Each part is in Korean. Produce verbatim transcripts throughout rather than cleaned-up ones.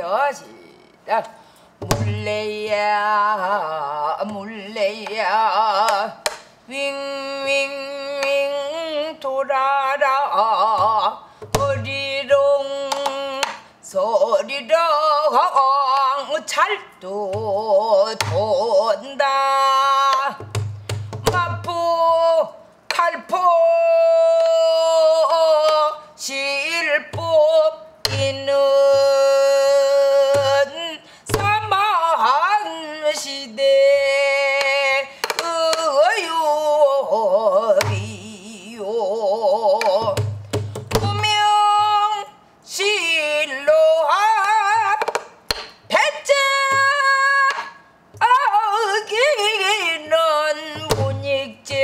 할게요. 시작. 물레야 물레야 윙윙윙 돌아라 어리롱 소리롱 잘도 돈다 마포 칼포 실포 이는 사만 시대 의요비요 무명 실로하 배째 어기는 문익점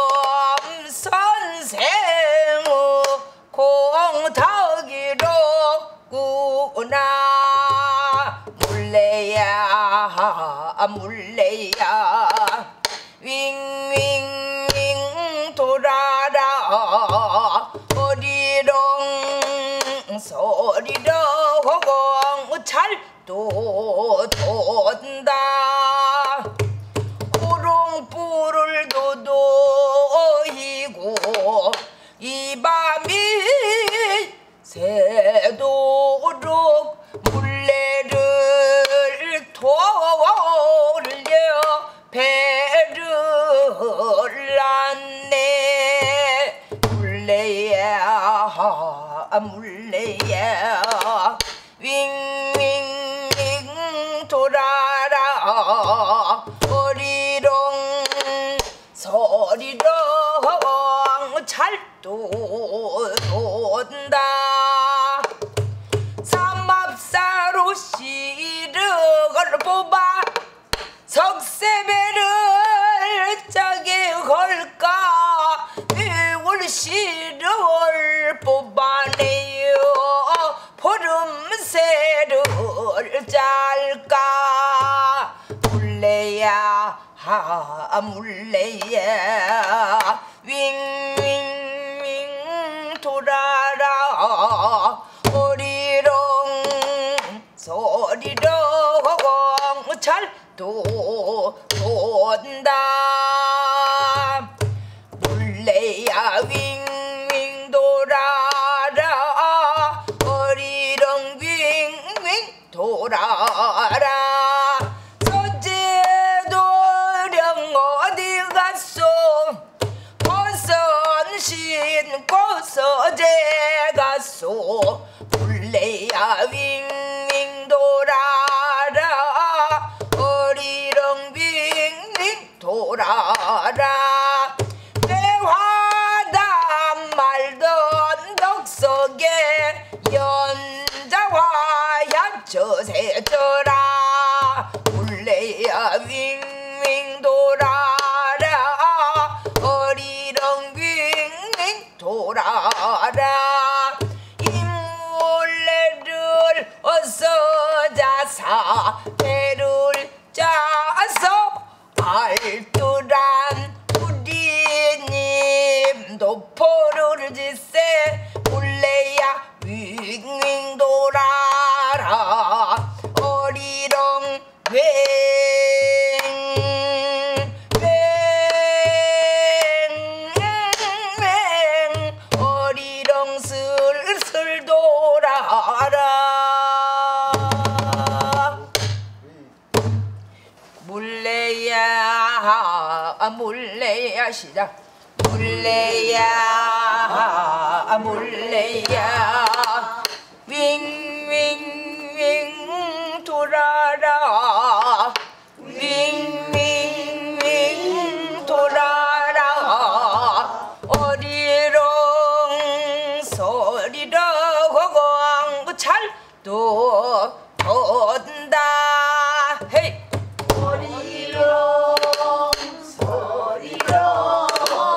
선생의 공덕이로구나 물레야 물레야 윙윙윙 돌아라 어리롱 소리롱 잘도 돈다 호롱불을 도도이고 이 밤이 새도록 물레를 돌려 배를 안네 물레야 물레야 윙윙 돌아라 어리롱 소리롱 잘도 돈다 삼합사로 시륵을 뽑아 석쇠배를 짜게 걸까 매울 시륵을 뽑아내요 보름새를 짤까 물레야 하 물레야 윙윙윙 돌아라 어리롱 소리롱 잘도 돈다 물레야 윙윙 돌아라 어리롱 윙윙 돌아라 서재도령 어디 갔소 벗은 신고 서재 갔소 물레야 윙윙 돌아라 어리렁 윙윙 돌아라 대화담 말던 덕석에 연자화야 저세져라 물레야 윙윙 돌아라 어리렁 윙윙 돌아라 인물레를 어서 자사 배를 짜서 알뜰한 우리님 도포를 짓세 물레야 윙윙 돌아라 어리렁 윙 윙윙 어리렁 슬슬 돌아라 물레야 물레야 시작 물레야 물레야 윙윙윙 돌아라 윙윙윙 돌아라 어리롱 소리롱 잘도 돈다 헤이 어리롱 소리롱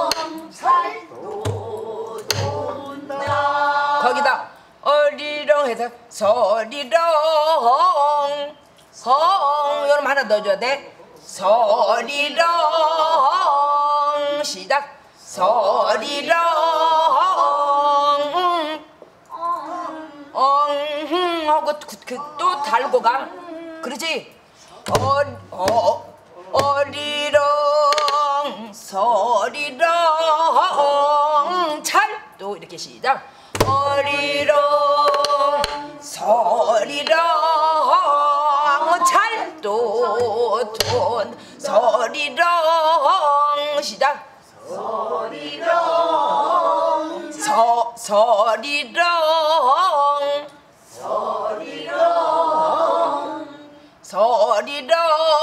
잘도 돈다 거기다 어리롱 해서 소리롱 헝 요럼 하나 넣어줘야 돼 소리롱 시작 소리롱 엉 하고 또 달고 가. 그러지? 어, 어, 어리렁 서리렁 찰도 이렇게 시작. 어리렁 서리렁 찰도 돈 서리렁 시작. 서리렁 서 서리렁 서리렁 서리렁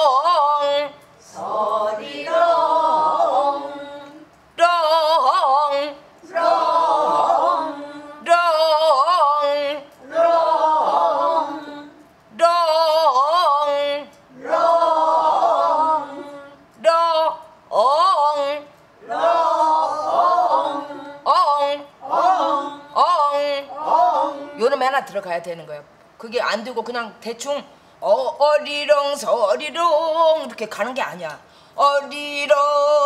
서리렁 렁 렁 렁 렁 렁 렁 렁 렁 엉, 엉 엉. 엉 요놈 하나 들어가야 되는 거예요. 그게 안 되고 그냥 대충 어, 어리렁 서리렁 이렇게 가는 게 아니야. 어리렁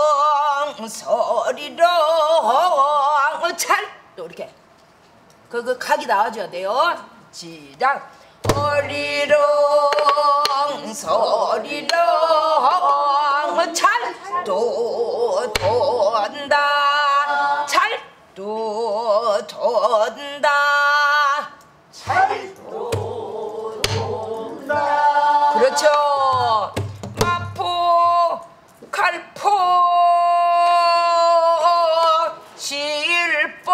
서리렁 찰또 이렇게 그, 그 각이 나와줘야 돼요. 시작. 어리렁 서리렁 찰또 돈다 찰또 돈다 찰도 돈다 그렇죠. 마포 칼포 실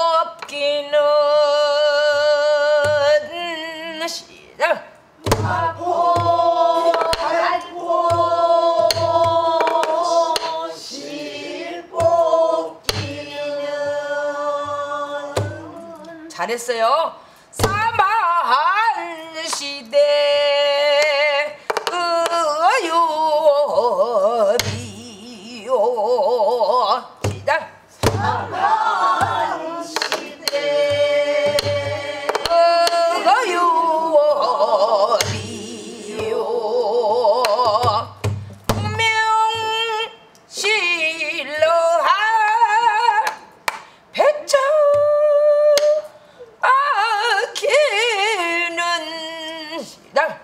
뽑기는 시작. 마포 칼포 실 뽑기는 잘했어요. 사만 시대 의요비요 시작. 사만 시대 의요비요 문명실러하 백자 아기는 시작.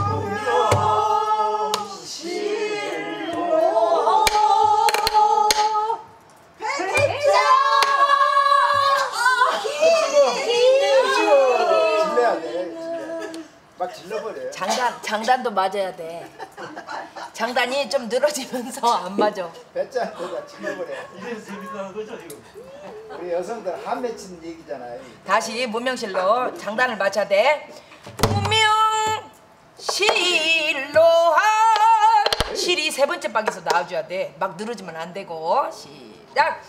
실로 백자 질러야 돼. 질러. 막 질러버려. 장단 장단도 맞아야 돼. 장단이 좀 늘어지면서 안 맞아. 배짜 내가 질러버려. 이래서 재밌다는 거죠 이거. 우리 여성들 한 맺힌 얘기잖아요. 다시 문명실로 장단을 맞춰야 돼. 문명실로 실이 세 번째 박에서 나와줘야 돼. 막 늘어지면 안 되고. 시작.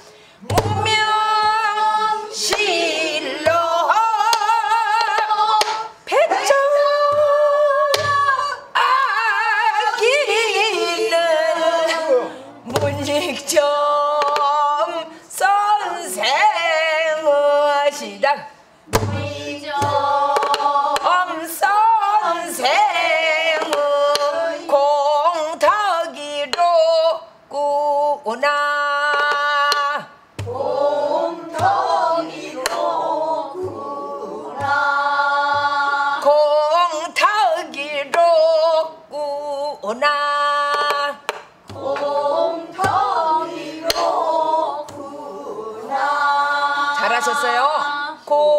문명실로 백자 아기는 문익점 선생의 시작. 엄 선생의 공덕이로 구나 공덕이로 구나 공덕이로 구나 공덕이로 구나 잘하셨어요.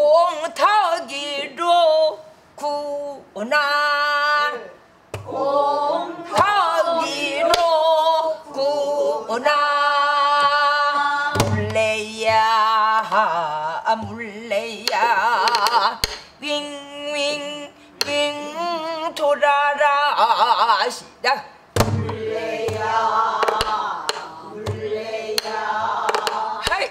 공덕이로 구나 공덕이로 구나 물레야 물레야 윙윙 윙 돌아라 시작. 물레야 물레야 하이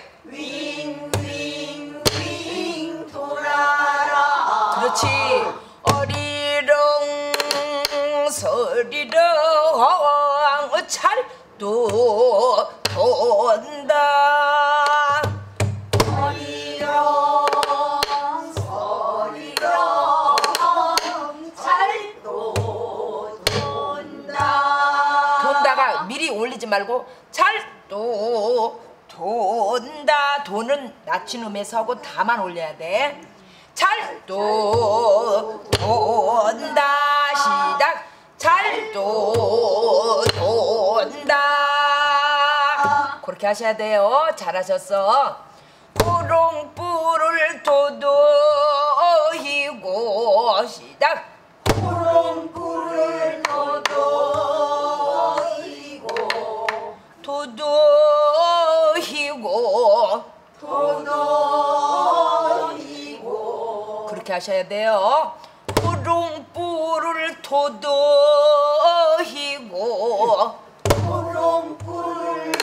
윙윙 윙 돌아라 그렇지. 어리렁 서리렁 찰도 돈다 어리렁 서리렁 찰도 돈다 돈다가 미리 올리지 말고 찰도 돈다 돈은 낮춘 음에서 하고 다만 올려야 돼. 잘도 돈다 시작 잘도 돈다 그렇게 하셔야 돼요. 잘하셨어. 호롱불을 도도히고 시작 호롱불을 도도히고 도도히고 도도히고 그렇게 하셔야 돼요. 호롱불을 도도히고 호롱불을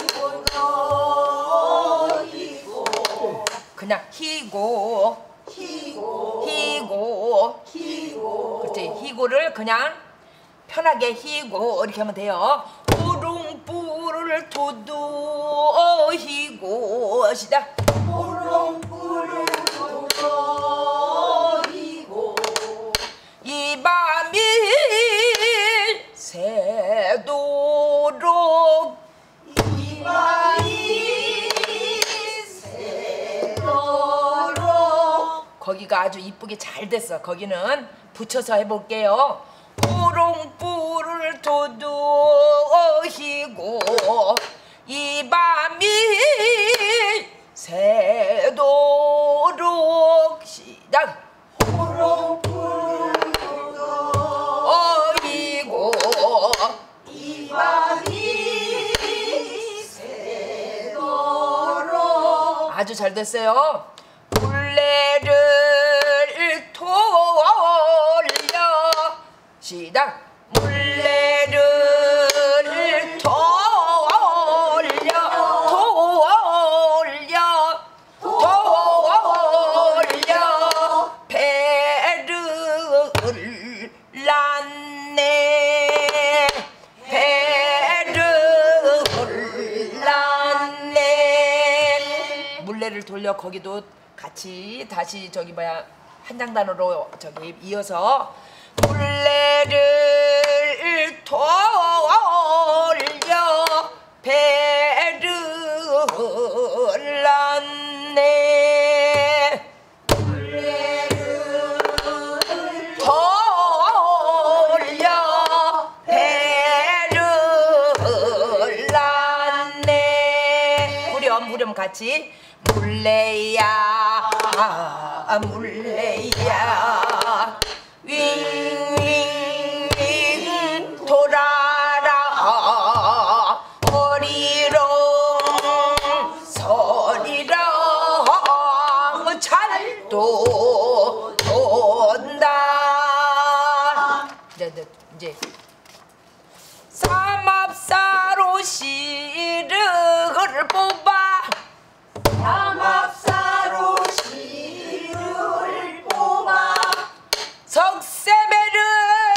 도도히고 그냥 희고 희고 희고 희고 그렇지. 희고를 그냥 편하게 희고 이렇게 하면 돼요. 호롱불을 도도히고 시작 호롱불을 도도히고 이 밤이 새도록 이 밤이 새도록 거기가 아주 이쁘게 잘 됐어. 거기는 붙여서 해볼게요. 호롱불을 도도히고 이 밤이 새도록 시작 호롱불을 어이고 이 밤이 새도록 아주 잘 됐어요. 물레를 돌려 시작 물레를 돌려 돌려 돌려 배를 낳네 배를 낳네 물레를 돌려 거기도 같이 다시 저기 뭐야 한장단으로 저기 이어서 물레를 돌려 배를 낳네 물레를 돌려 배를 낳네 후렴 후렴 같이 물레야 아, 물레야 윙윙 돌아라 어리렁 서리렁 잘도 돈다 이제 이제 삼합사로 시르를 뽑아 삼합사로 시를 뽑아 석쇠매를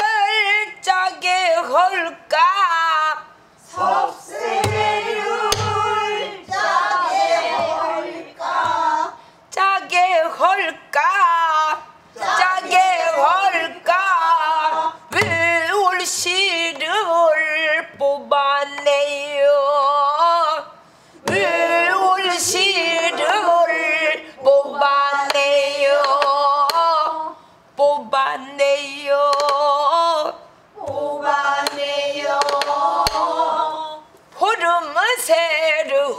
짜게 할까 석쇠를 짜게 할까 짜게 할까 짜게 할까 외울 시를 뽑아내요 외울 시를 뽑아내요 뽑아내요 뽑아내요 보름은 새를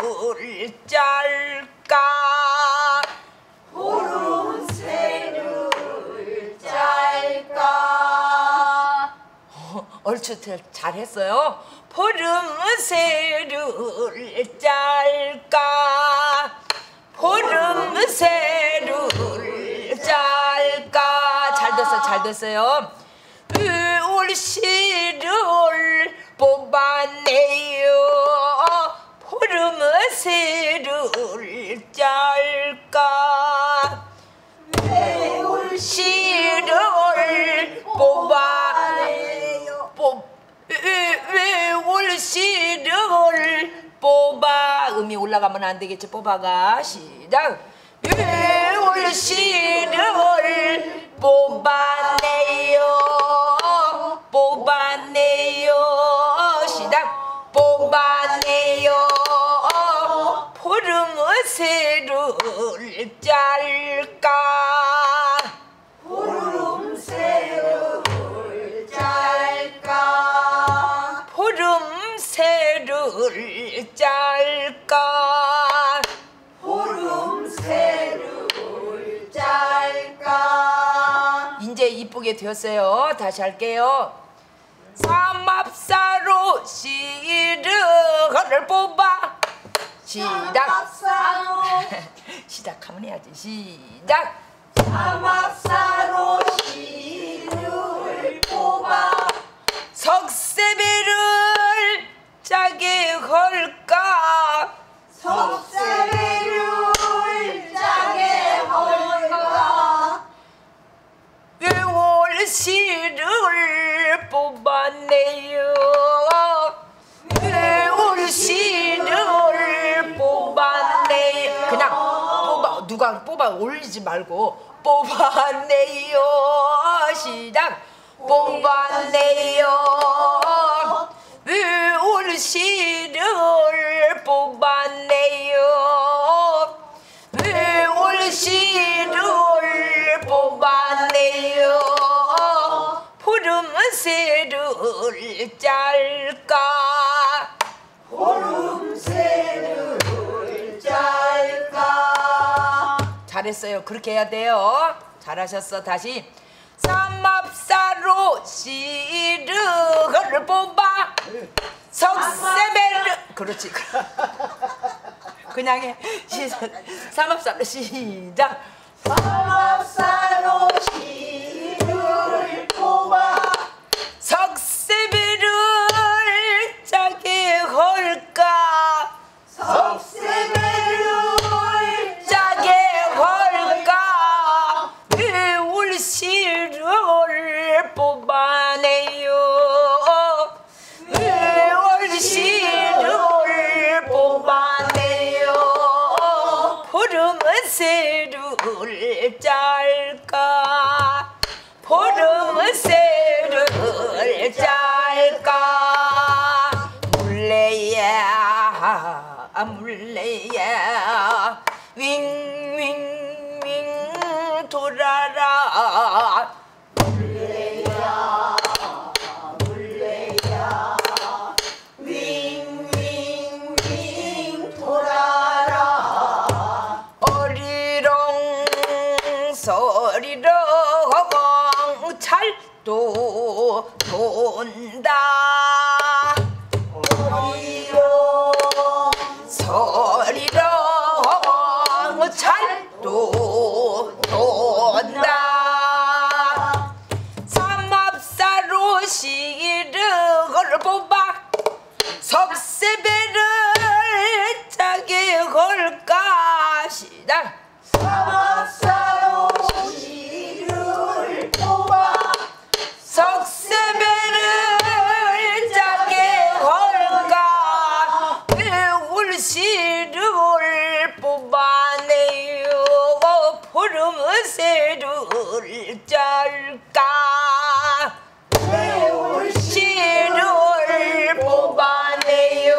짤까 보름새를 짤까 얼추 잘했어요. 보름은 새를 짤까 보름은 새를 짤까 잘 됐어 잘 됐어요. 울 시를 뽑아내요 보름은 새를 짤까 외울 시를 뽑아 뽑아내요 뽑 외울 시를 뽑아 음이 올라가면 안 되겠지. 뽑아가 시작 외울 시를 뽑아내요 뽑아내요 시작 뽑아내요 보름은 새를 짤까 준비가 되었어요. 다시 할게요. 삼합사로 시르거를 뽑아 시작. 시작하면 해야지. 시작. 삼합사로 시를 뽑아 석쇠배를 짜게 걸까 석쇠배를 짜게 헐까 외월시를 뽑았네요. 외월시를 뽑았네요. 그냥 뽑아. 누가 뽑아 올리지 말고 뽑았네요. 시작. 뽑았네요. 외월시를 뽑았네요. 외월시를 뽑았네요. 보름새를 짤까 보름새를 짤까 잘했어요. 그렇게 해야 돼요. 잘하셨어. 다시. 삼합사로 시르거를 뽑아 석쇠배를 그렇지. 그냥 해. 삼합사로 시작. 삼합사로 시를 뽑아 석쇠배를 짜게 걸까 석쇠배를 짜게 걸까 외월시를 뽑아내요. 외월시를 뽑아내요. 보름새를 짤까 보름새를 짤까 물레야 물레야 윙윙윙 돌아라 물레야 물레야 윙윙윙 돌아라 어리렁 서리렁 찰도 돈다 어리렁 서리렁 찰도 돈다 삼합사로 시르거를 뽑아 석쇠배를 짜게 걸까 시작. 삼합사로 시를 뽑아 석쇠배를 짜게 걸까 외울시를 뽑아내요. 보름새를 짤까 외울시를 뽑아내요.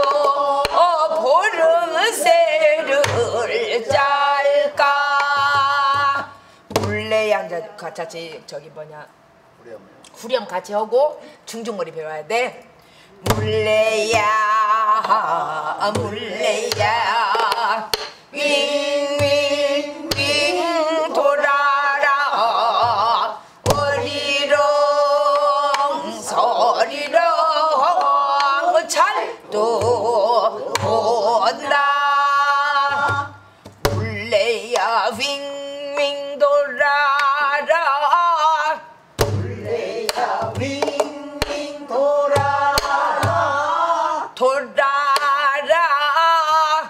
보름새를 짤까 물레야. 이제 같이 저기 뭐냐 후렴 같이 하고 중중머리 배워야 돼. 물레야 물레야 윙윙윙 돌아라 어리렁 서리렁 찰도 온다 물레야 윙윙 돌아라 물레야 윙윙 돌아라 돌아라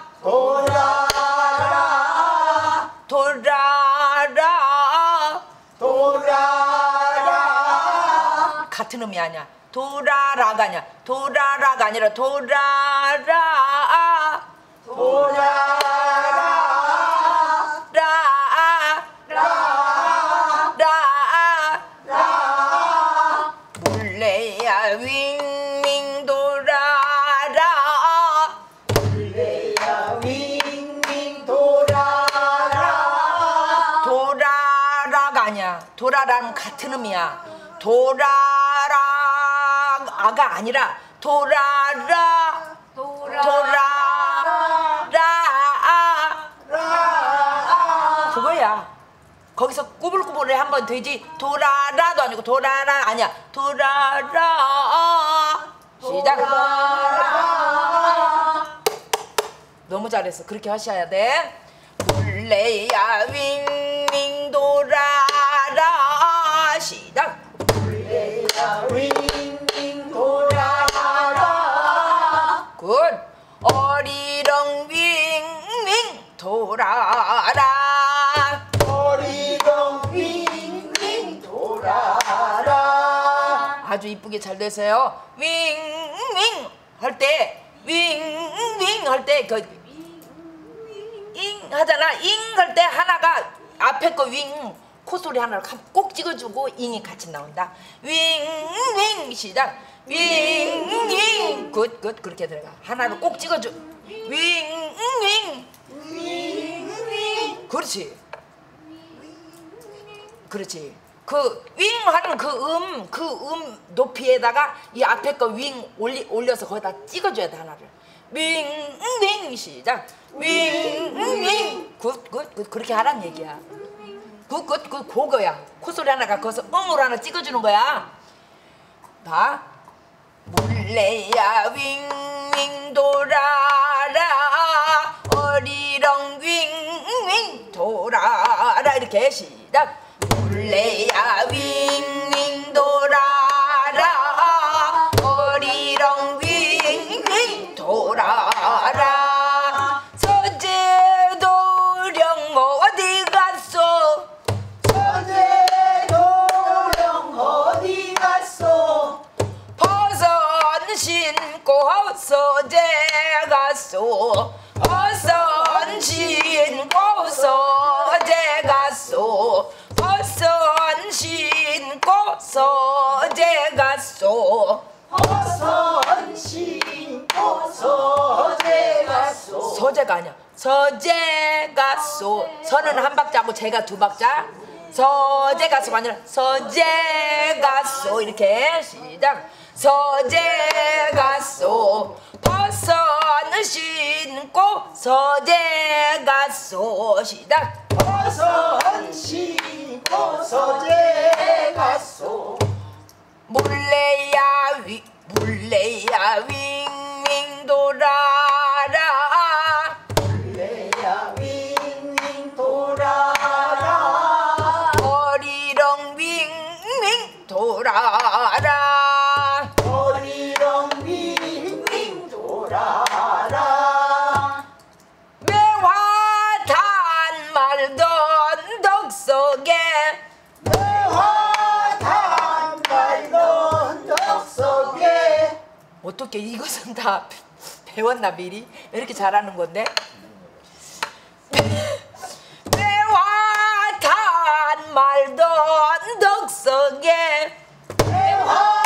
돌아라 돌아라 돌아라 같은 의미 아니야. 돌아라가 아니야. 돌아라가 아니라 돌아라 돌아라 라 라 라 라 물레야 윙윙 돌아라 물레야 윙윙 돌아라 돌아라가 아니야. 돌아라는 같은 의미야. 돌아라가 아니라 돌아라 돌아라 라 그거야. 거기서 꾸불꾸불해 한번 되지. 돌아라도 아니고 돌아라 아니야. 돌아라. 시작. 돌아라. 너무 잘했어. 그렇게 하셔야 돼. 물레야 윙윙 돌아라. 시작. 물레야 윙윙 돌아라. 굿. 어리렁 윙윙 돌아라. 어리렁 윙윙 돌아라. 아주 이쁘게 잘 되세요. 윙윙 할 때 윙윙 할 때 그 잉 하잖아. 잉 할 때 하나가 앞에 거 윙 콧소리 하나를 꼭 찍어주고 잉이 같이 나온다. 윙윙 시작. 윙윙 굿굿 그렇게 들어가. 하나를 꼭 찍어줘. 윙윙 윙윙. 그렇지. 그렇지. 그 윙 하는 그 음, 그 음 높이에다가 이 앞에 거 윙 올리 올려서 거기다 찍어줘야 돼 하나를. 윙윙 시작. 윙윙 굿굿 굿 그렇게 하란 얘기야. 굿굿 굿 그거야. 콧소리 하나가 거기서 음으로 하나 찍어주는 거야. 봐. 물레야 윙윙 돌아라. 어리렁 윙윙 돌아라. 이렇게 시작. 물레야 윙윙 돌아라. 어리렁 윙윙 돌아라. 서재도령 어디 갔어? 서재도령 어디 갔어? 버선 신고 서재 갔소. 버선 신고 서재 갔소. 버선 신고 서재 갔소. 버선 신고 서재 갔소. 서재가 아니야. 서재 갔소. 서는 한 박자고 재가 두 박자. 서재 갔소가 아니라 서재 갔소. 이렇게 시작. 서재 갔소. 버선 신고 서재 갔소. 시작. 버선 신고 서재 갔소. 물레야 위 물레야 윙윙 돌아라. 물레야 윙윙 돌아라. 어리렁 윙윙 돌아라. 어리렁 윙윙 돌아라. 매화 단말던 덕 속에 매화 단말던 덕 속에. 어떻게 이것은 다 배웠나 미리? 왜 이렇게 잘하는 건데? 매화 단말던 덕 속에 매화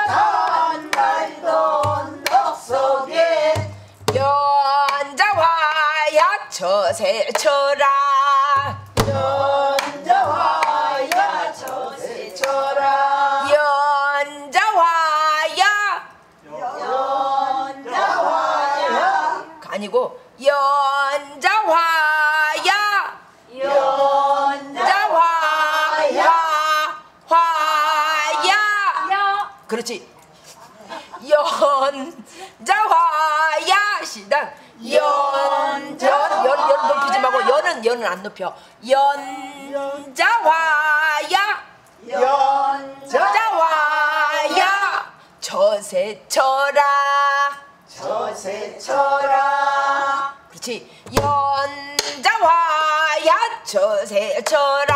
단말던 덕 속에. 연자화야 처세쳐라. 연자화야 처세쳐라. 연자화야 연자화야. 아니고 연자화야 연자화야. 화야 그렇지. 연자화야 시작. 연, 연, 연, 연 높이지 말고 연은 연은 안 높여. 연자화야 연자화야. 처세쳐라. 처세쳐라. 그렇지. 연자화야 처세쳐라.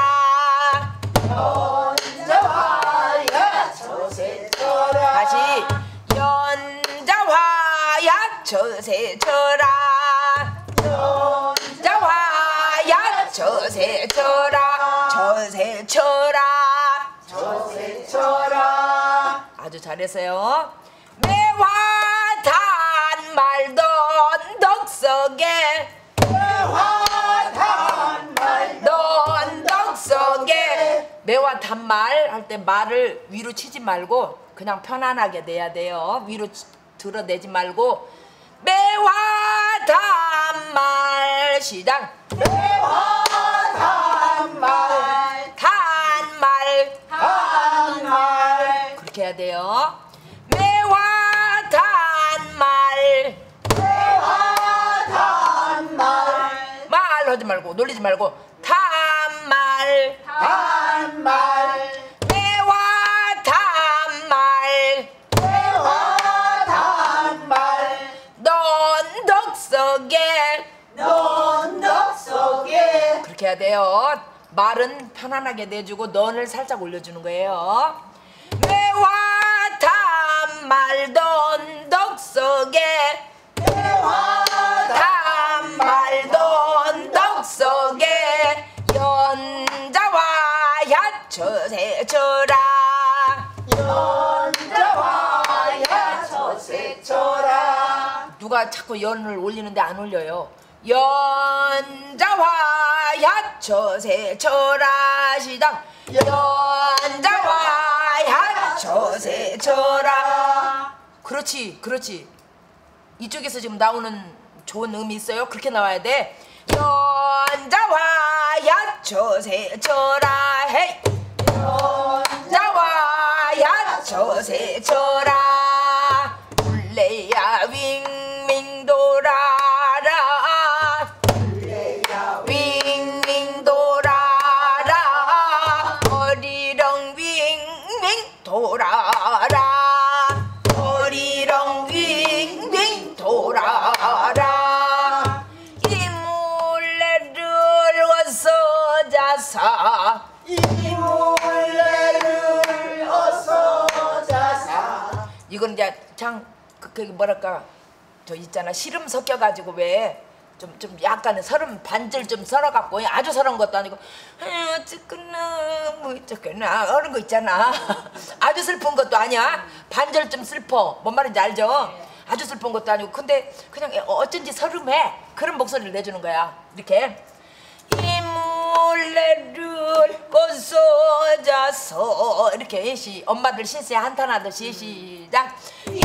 연자화야 처세쳐라. 다시 연자화야 처세쳐라. 연자화야 처세쳐라. 처세쳐라. 처세쳐라. 아주 잘했어요. 매화 단말던 덕 속에 매화 단말던 덕 속에 매화 단말 할 때 말을 위로 치지 말고 그냥 편안하게 내야 돼요. 위로 치, 들어내지 말고 매화 단말 시작. 매화 단말 이렇게 해야 돼요. 매화 단말 매화 단말 말 하지 말고 놀리지 말고 단말 단말 매화 단말 매화 단말 넌덕 속에 넌덕 속에 그렇게 해야 돼요. 말은 편안하게 내주고 넌을 살짝 올려주는 거예요. 매화 단말 넌덕 속에 매화 단말 넌덕 속에 연자와 야처세처라 연자와 야처세처라 누가 자꾸 연을 올리는데 안 올려요. 연자와 야처세처라 시작 연자와 야처세처라 그렇지 그렇지 이쪽에서 지금 나오는 좋은 음이 있어요. 그렇게 나와야 돼. 연자와 야처세처라 헤이 연자와 야처세처라 울레야 윙윙 돌아라 윙윙 돌아라 어리렁 윙윙 돌아라 어리렁 윙윙 돌아라 이물레를 어서 자사 이물레를 어서 자사 이건 이제 장 그, 그 뭐랄까 저 있잖아 시름 섞여가지고 왜 좀 좀 약간은 서름 반절 좀 썰어갖고 아주 썰은 것도 아니고 에이, 어쨌거나 뭐 어쨌거나 그런 거 있잖아 아주 슬픈 것도 아니야 반절 좀 슬퍼 뭔 말인지 알죠? 아주 슬픈 것도 아니고 근데 그냥 어쩐지 서름해 그런 목소리를 내주는 거야 이렇게 이물레를 어서 자서 이렇게 시 엄마들 신세 한탄하듯이 시작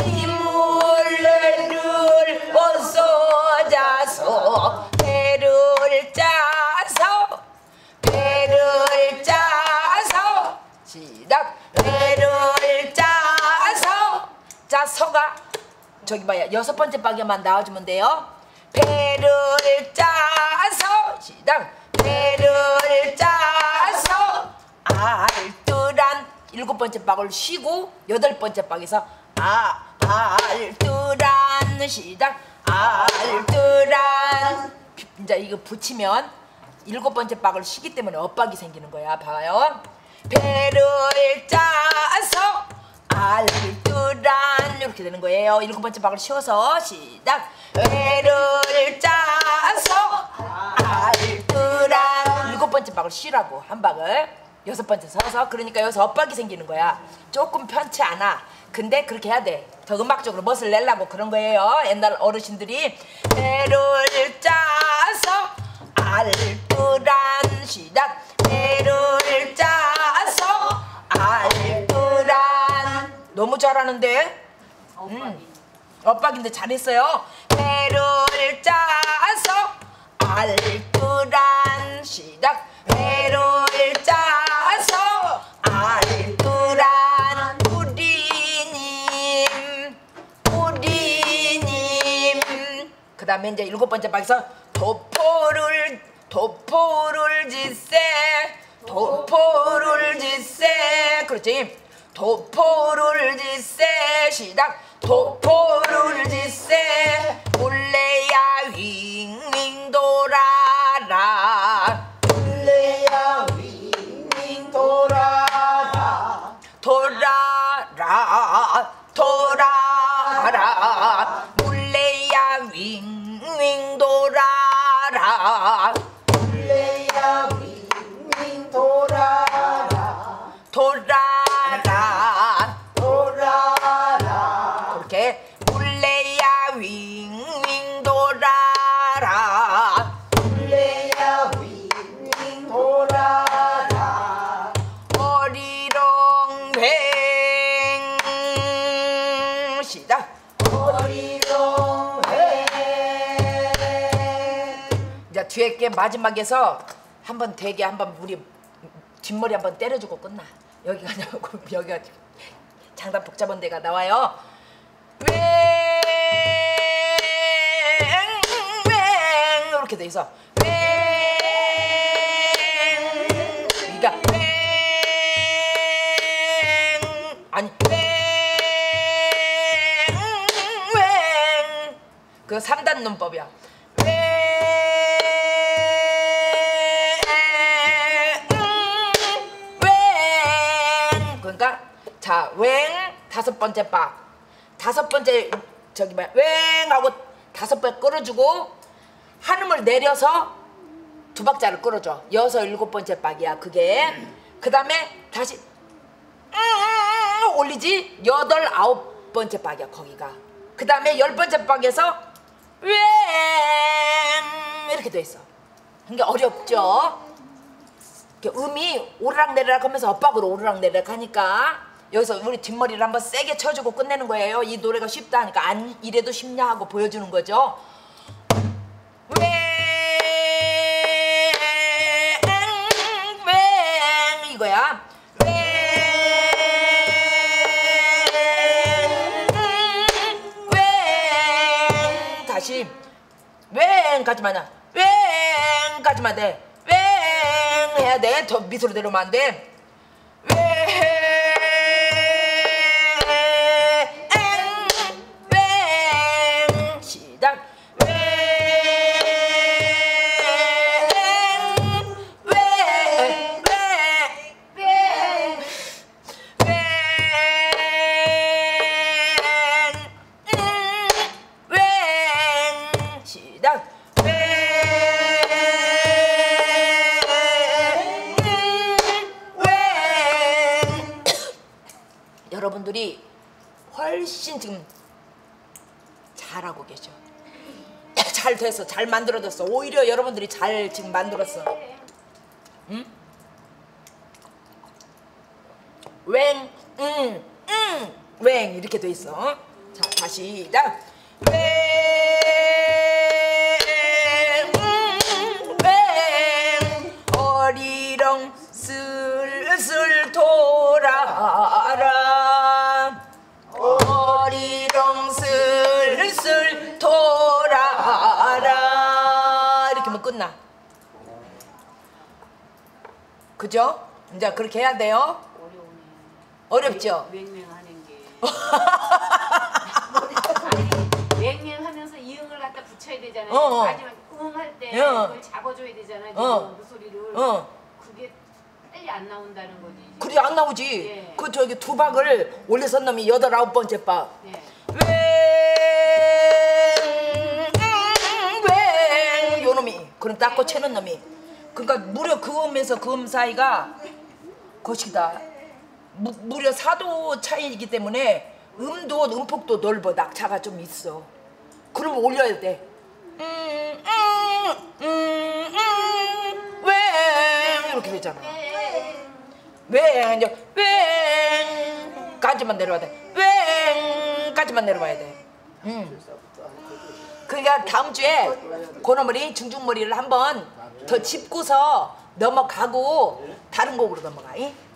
이물레를 어서 자서 배를 짜서 배를 짜서 시작 배를 짜서 자 서가 저기 봐요 여섯 번째 박에만 나와주면 돼요 배를 짜서 시작 배를 짜서 알뜰한 일곱 번째 박을 쉬고 여덟 번째 박에서 아 알뜰한 시작 알뜰한 이제 이거 붙이면 일곱 번째 박을 쉬기 때문에 엇박이 생기는 거야 봐요 배를 짜서 알뜰한 이렇게 되는 거예요 일곱 번째 박을 쉬어서 시작 배를 짜서 알뜰한 일곱 번째 박을 쉬라고 한 박을 여섯 번째 서서 그러니까 여기서 엇박이 생기는 거야 조금 편치 않아 근데 그렇게 해야 돼더 음악적으로 멋을 내려고 그런 거예요 옛날 어르신들이 배를 짜서 알뜰한 시작 배를 짜서 알뜰한 너무 잘하는데 음. 엇박인데 잘했어요 배를 짜서 알뜰한 시작 배를 짜서 알뜰한 우리님 우리님 그 다음에 이제 일곱 번째 박에서 도포를 도포를 짓세 도포를 짓세 그렇지 도포를 짓세 시작 도포를 짓세 몰래야 윙윙 돌아라 몰래야 윙윙 돌아라 돌아라 돌아라 몰래야 윙윙 돌아라 몰래야 윙윙 돌아라 돌아라 돌아라 그렇게 몰래야 윙윙 돌아라 몰래야 윙윙 돌아라 어리렁횡 시작 어리렁회 이제 뒤에 게 마지막에서 한번 되게 한번 우리 뒷머리 한번 때려주고 끝나 여기가 여기가 장단 복잡한 데가 나와요. 웽, 웽 이렇게 돼 있어. 웽, 그러니까 웽, 아니 웽, 웽. 그 삼 단 논법이야. 웽, 웽. 그러니까 자, 웽 다섯 번째 박, 다섯 번째 저기 뭐야, 웽 하고 다섯 번 끌어주고 한음을 내려서 두 박자를 끌어줘. 여섯 일곱 번째 박이야 그게. 그 다음에 다시 음 올리지. 여덟 아홉 번째 박이야 거기가. 그 다음에 열 번째 박에서 웽 이렇게 돼 있어. 그게 어렵죠. 음이 오르락내리락 하면서 엇박으로 오르락내리락 하니까 여기서 우리 뒷머리를 한번 세게 쳐주고 끝내는 거예요. 이 노래가 쉽다 하니까 안 이래도 쉽냐 하고 보여주는 거죠. 웽, 웽 이거야. 웽, 웽 다시 웽까지만 웽까지만 돼. 웽 해야 돼. 더 밑으로 내려오면 안 돼. 웽, 웽 시작. 웽, 웽, 웽, 웽, 웽 시작. 여러분들이 훨씬 지금 잘하고 계셔. 잘 됐어. 잘 만들어졌어. 오히려 여러분들이 잘 지금 만들었어. 응? 웽, 응, 응, 웽 이렇게 돼 있어. 자, 다시 시작. 웽, 웽 어리렁 슬슬 돌아라. 어리렁 슬슬 돌아라. 이렇게 하면 끝나. 그죠? 이제 그렇게 해야 돼요. 어렵죠? 맹맹하는 게. 아니, 맹맹하면서 이응을 갖다 붙여야 되잖아요. 어, 어. 마지막 응할 때 어. 그걸 잡아줘야 되잖아요. 어. 그 소리를. 어. 그게 빨리 안 나온다는 거지. 그래 안 나오지. 예. 그 저기 두 박을 올려선 놈이 여덟 아홉 번째 박. 네. 웽, 웽 요놈이. 그럼 닦고 채는 놈이. 그러니까 무려 그 음에서 그 음 사이가 것이다. 무, 무려 사 도 차이이기 때문에 음도 음폭도 넓어. 낙차가 좀 있어. 그러면 올려야 돼. 음, 음, 음, 음, 웽 이렇게 되잖아. 웽 이제 웽까지만 내려와야 돼. 웽까지만 내려와야 돼. 음. 그러니까 다음 주에 고노머리 중중머리를 한번 더 짚고서 넘어가고 다른 곡으로 넘어가. 이?